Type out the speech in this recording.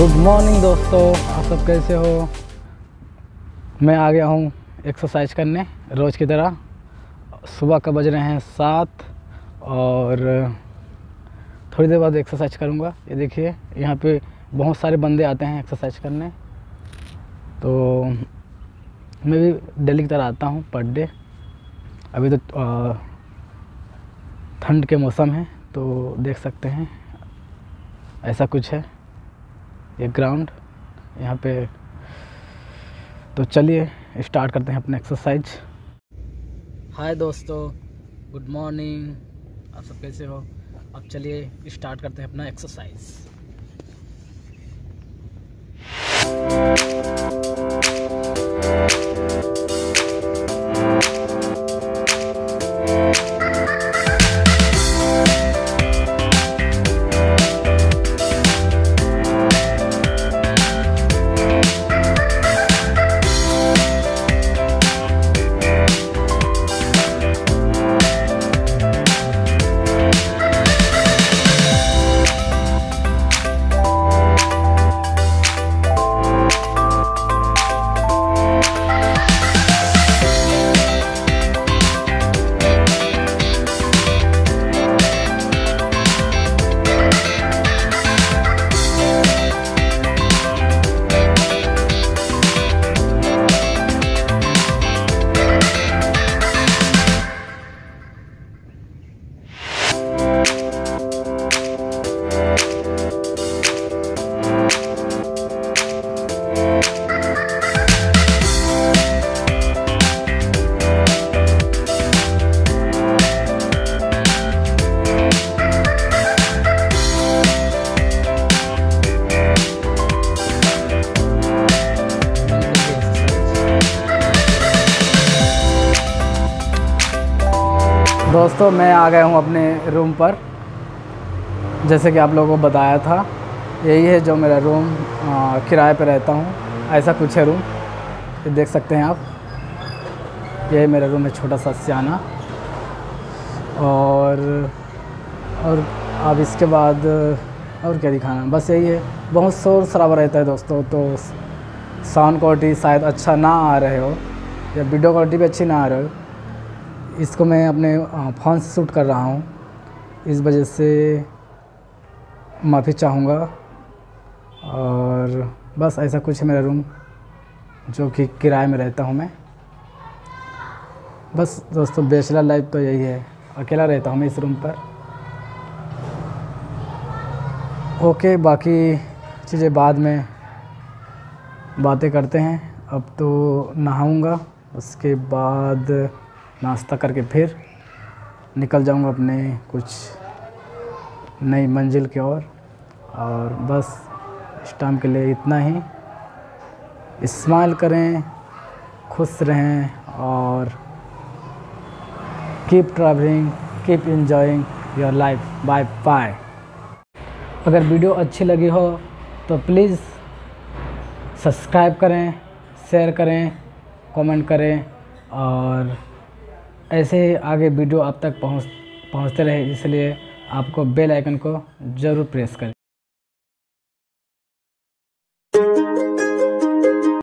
Good morning दोस्तों, आप सब कैसे हो। मैं आ गया हूँ एक्सरसाइज करने रोज़ की तरह। सुबह का बज रहे हैं 7 और थोड़ी देर बाद एक्सरसाइज करूँगा। ये देखिए यहाँ पे बहुत सारे बंदे आते हैं एक्सरसाइज करने, तो मैं भी डेली की तरह आता हूँ पर डे। अभी तो ठंड के मौसम है तो देख सकते हैं ऐसा कुछ है ये ग्राउंड यहाँ पे। तो चलिए स्टार्ट करते हैं अपना एक्सरसाइज। हाय दोस्तों, गुड मॉर्निंग, आप सब कैसे हो। अब चलिए स्टार्ट करते हैं अपना एक्सरसाइज। दोस्तों मैं आ गया हूँ अपने रूम पर। जैसे कि आप लोगों को बताया था, यही है जो मेरा रूम, किराए पे रहता हूँ। ऐसा कुछ है रूम, ये देख सकते हैं आप। यही मेरा रूम है, छोटा सा सियाना। और अब इसके बाद और क्या दिखाना, बस यही है। बहुत शोर शराबा रहता है दोस्तों, तो साउंड क्वालिटी शायद अच्छा ना आ रहे हो या वीडियो क्वालिटी भी अच्छी ना आ रही हो। इसको मैं अपने फ़ोन से शूट कर रहा हूँ, इस वजह से माफ़ी चाहूँगा। और बस ऐसा कुछ है मेरा रूम, जो कि किराए में रहता हूँ मैं। बस दोस्तों बैचलर लाइफ तो यही है, अकेला रहता हूँ मैं इस रूम पर। ओके, बाकी चीज़ें बाद में बातें करते हैं। अब तो नहाऊँगा, उसके बाद नाश्ता करके फिर निकल जाऊंगा अपने कुछ नई मंजिल की ओर। और बस इस टाइम के लिए इतना ही। स्माइल करें, खुश रहें और keep travelling, keep enjoying your life. Bye bye. अगर वीडियो अच्छी लगी हो तो प्लीज़ सब्सक्राइब करें, शेयर करें, कमेंट करें और ऐसे ही आगे वीडियो आप तक पहुंचते रहे, इसलिए आपको बेल आइकन को ज़रूर प्रेस करें।